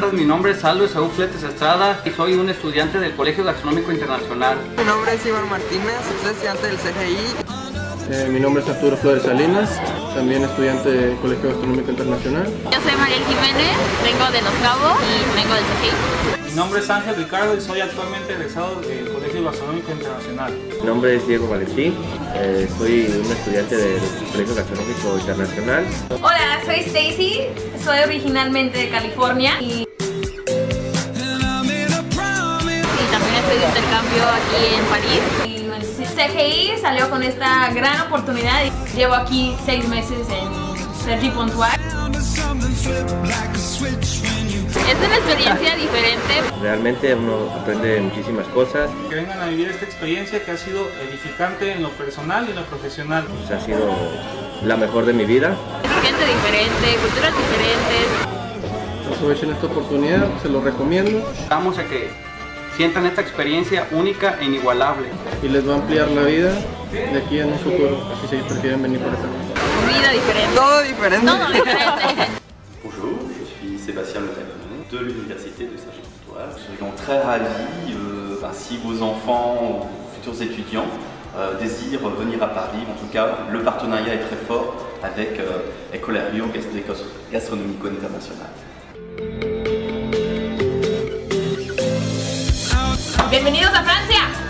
Mi nombre es Aldo Esaú Fletes Estrada y soy un estudiante del Colegio Gastronómico Internacional. Mi nombre es Iván Martínez, soy estudiante del CGI. Mi nombre es Arturo Flores Salinas, también estudiante del Colegio Gastronómico Internacional. Yo soy Mariel Jiménez, vengo de Los Cabos y vengo del CGI. Mi nombre es Ángel Ricardo y soy actualmente egresado del Colegio Gastronómico Internacional. Mi nombre es Diego Valentín, soy un estudiante del Colegio Gastronómico Internacional. Hola, soy Stacy, soy originalmente de California y también estoy de intercambio aquí en París. Y CGI salió con esta gran oportunidad. Llevo aquí 6 meses en Sergi-Pontoise. Es una experiencia diferente. Realmente uno aprende muchísimas cosas. Que vengan a vivir esta experiencia que ha sido edificante en lo personal y en lo profesional. Pues ha sido la mejor de mi vida. Gente diferente, culturas diferentes. Aprovechen esta oportunidad, se lo recomiendo. Vamos a que sientan esta experiencia única e inigualable. Y les va a ampliar la vida de aquí en un futuro, si se prefieren venir por acá. Comida diferente. Todo diferente. Todo diferente. Bonjour, je suis Sébastien Le Talon de l'Université de Sergi-Pontoise. Nous serions très ravis si vos enfants ou futurs étudiants désirent venir à Paris. En tout cas, le partenariat est très fort avec Ecolario Gastronómico Internacional. ¡Bienvenidos a Francia!